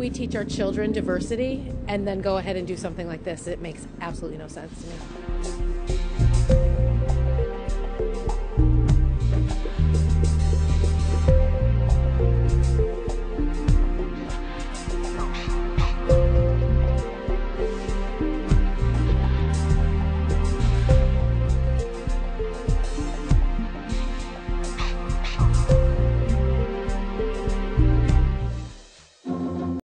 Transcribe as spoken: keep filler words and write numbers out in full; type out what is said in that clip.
we teach our children diversity and then go ahead and do something like this? It makes absolutely no sense to me.